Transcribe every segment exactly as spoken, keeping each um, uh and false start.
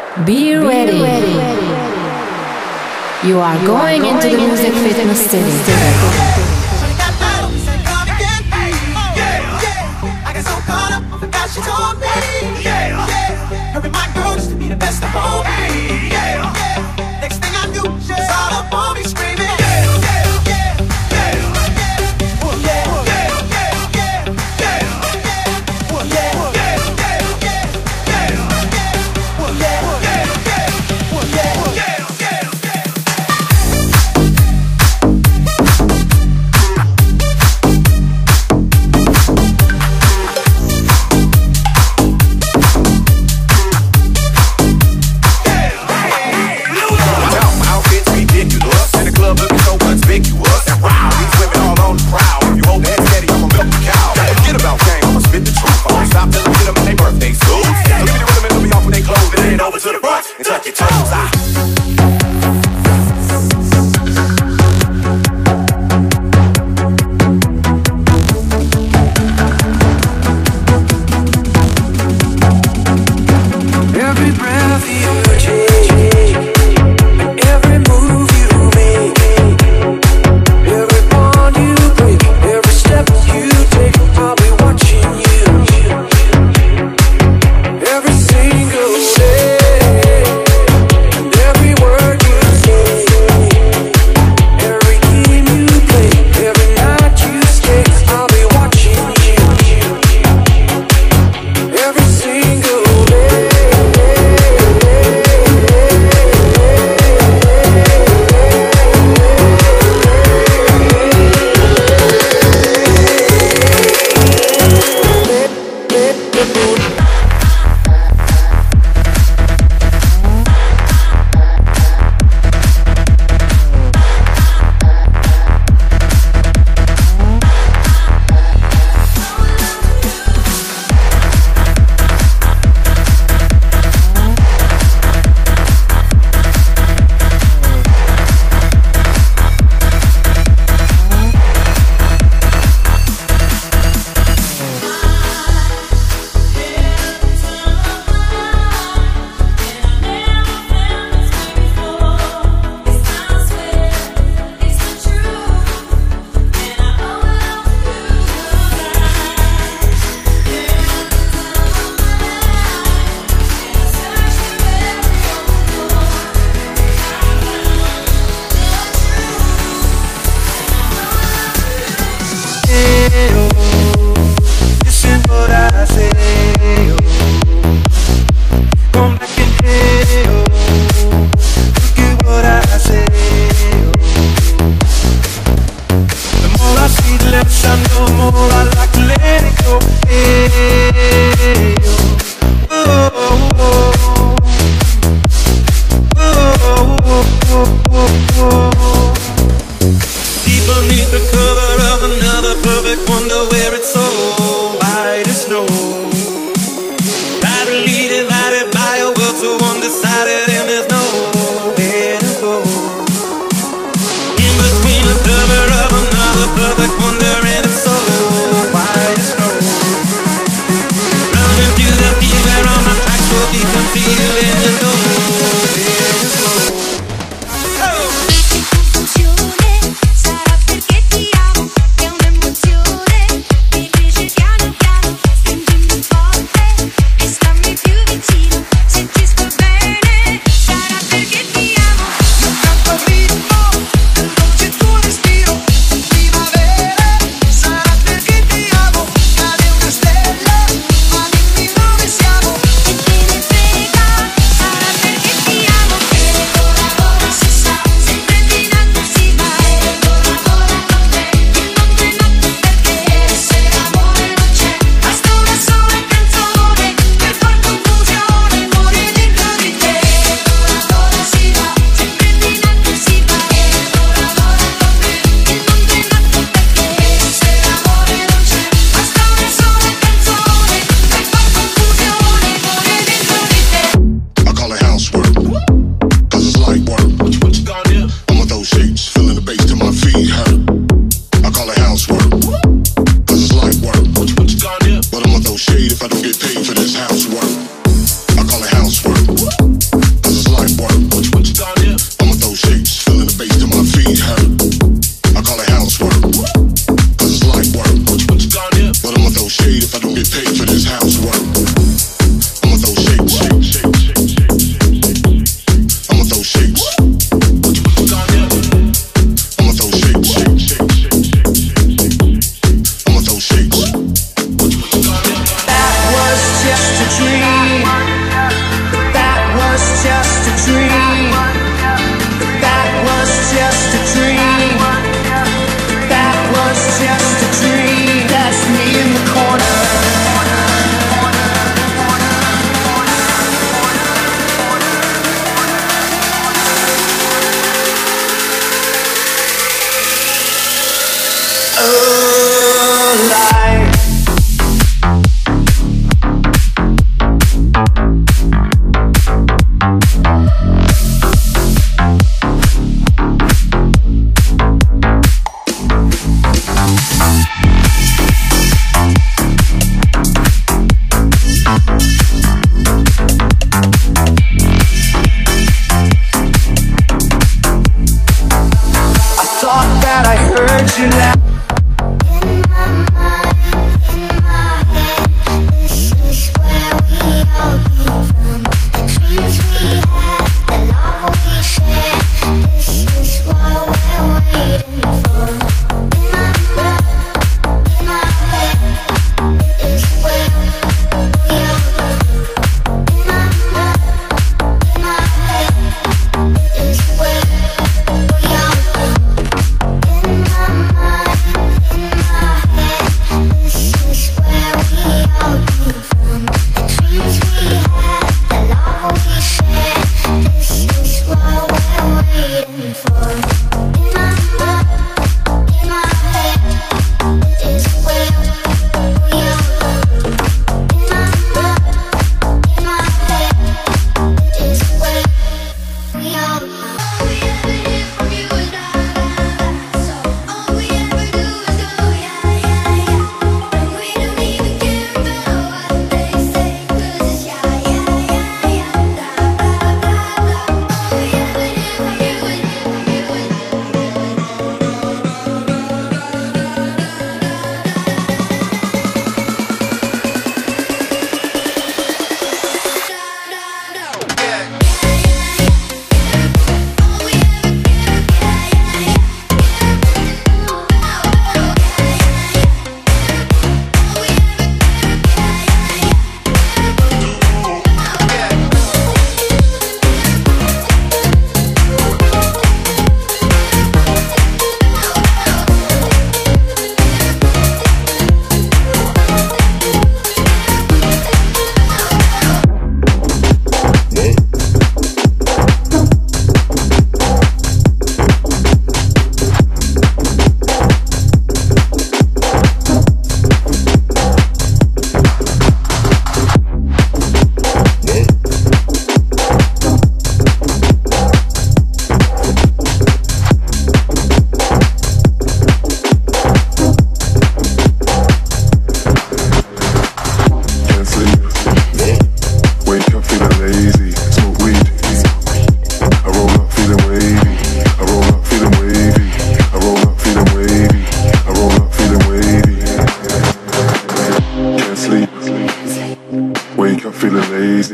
Be ready. You are going into the music fitness city. She told me, yeah, yeah, her and my girl used to be the best of all me, yeah, yeah. Next thing I knew, she was all up on me screaming, yeah, yeah, yeah, yeah, yeah, oh, yeah, yeah, yeah, yeah, yeah, oh, yeah, yeah, yeah, yeah, yeah, oh, yeah, yeah, yeah, oh, yeah, yeah. Every single day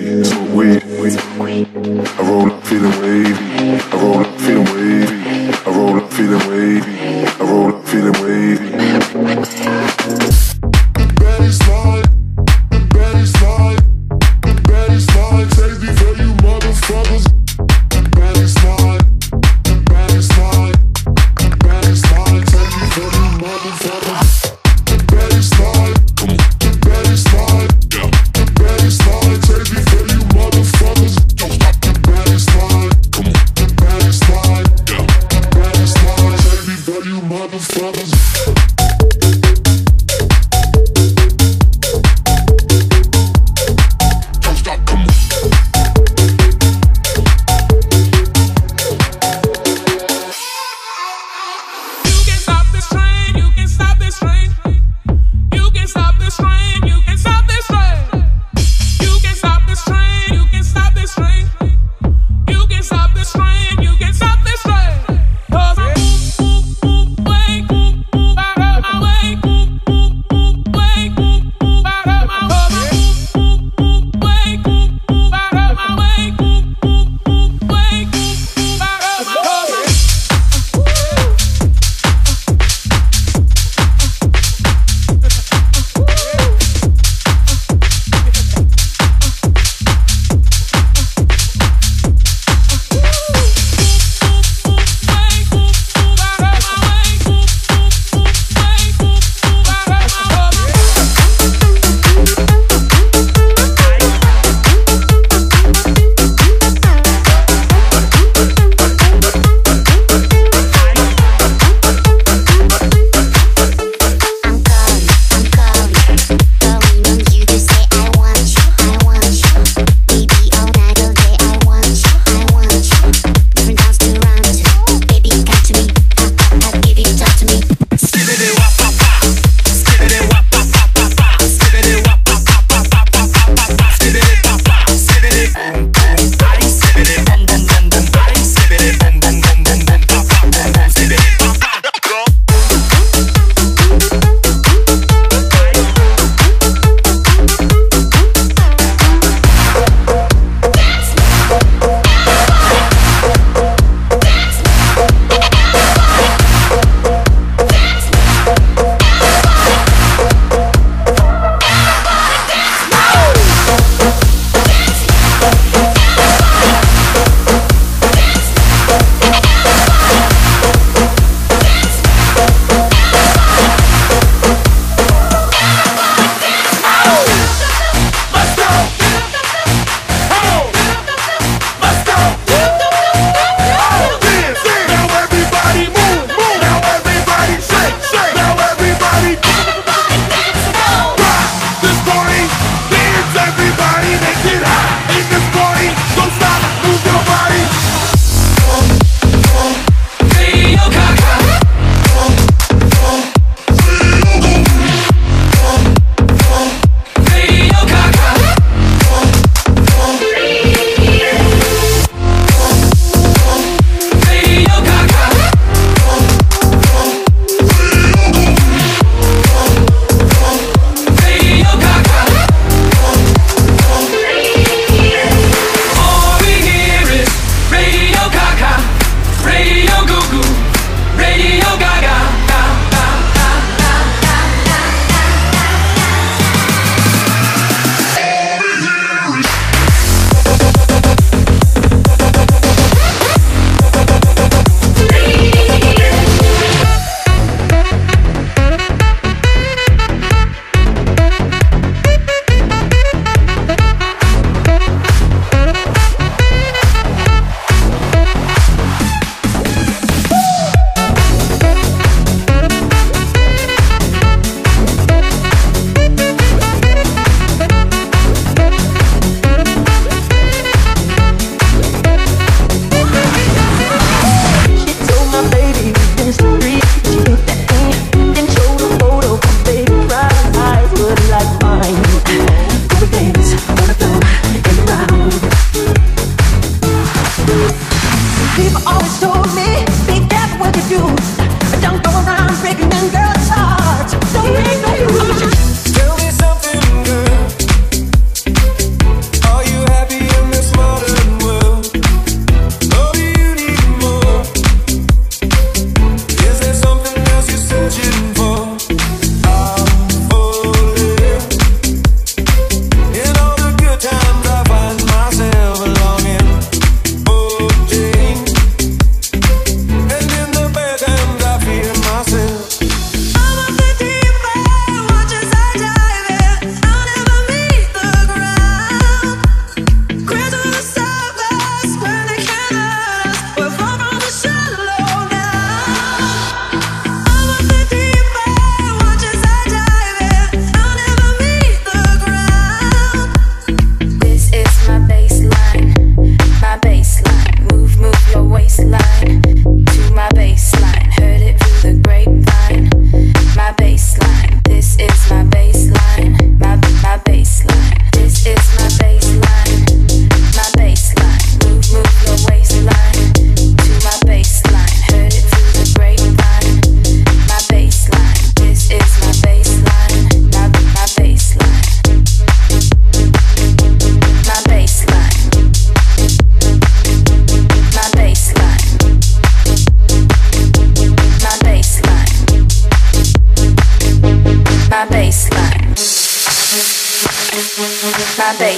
wavy, smoke weed. I roll up feeling wavy. I roll up feeling wavy. I roll up feeling wavy. I roll up feeling wavy. Betty slide, Betty slide, Betty slide, takes me for you motherfuckers. Betty slide, Betty slide, Betty slide, takes me for you motherfuckers. Betty slide, come on, Betty slide, yeah. Betty slide, takes me for you motherfuckers. Don't stop, Betty slide, come on, Betty slide, yeah. Betty slide, takes me for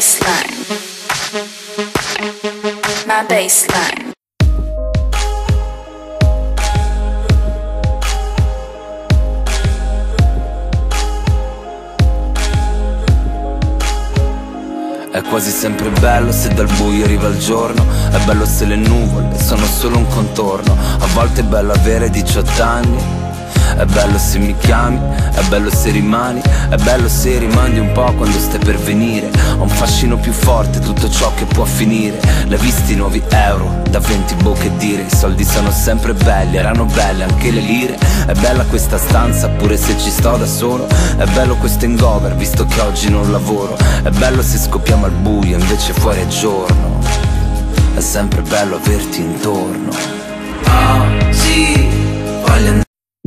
baseline. My baseline. È quasi sempre bello se dal buio arriva il giorno. È bello se le nuvole sono solo un contorno. A volte è bello avere diciotto anni. È bello se mi chiami, è bello se rimani. È bello se rimandi un po' quando stai per venire. Ho un fascino più forte, tutto ciò che può finire. L'hai visti i nuovi euro, da venti bocche dire. I soldi sono sempre belli, erano belle anche le lire. È bella questa stanza, pure se ci sto da solo. È bello questo hangover, visto che oggi non lavoro. È bello se scoppiamo al buio, invece fuori è giorno. È sempre bello averti intorno. Oggi voglio andare.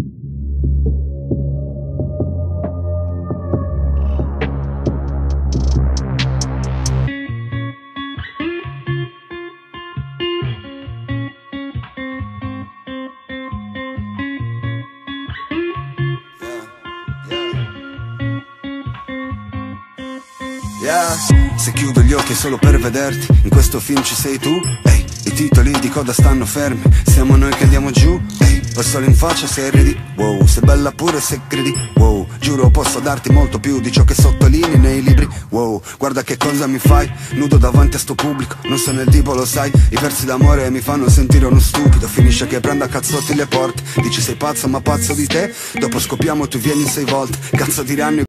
Yeah. Se chiudo gli occhi è solo per vederti, in questo film ci sei tu, ehi, i titoli di coda stanno fermi, siamo noi che andiamo giù, ehi, ho il sole in faccia se ridi, wow, sei bella pure se credi, wow, giuro posso darti molto più di ciò che sottolinei nei libri, wow, guarda che cosa mi fai, nudo davanti a sto pubblico, non sono il tipo lo sai, i versi d'amore mi fanno sentire uno stupido, finisce che prendo a cazzotti le porte, dici sei pazzo ma pazzo di te, dopo scoppiamo tu vieni sei volte, cazzo diranno i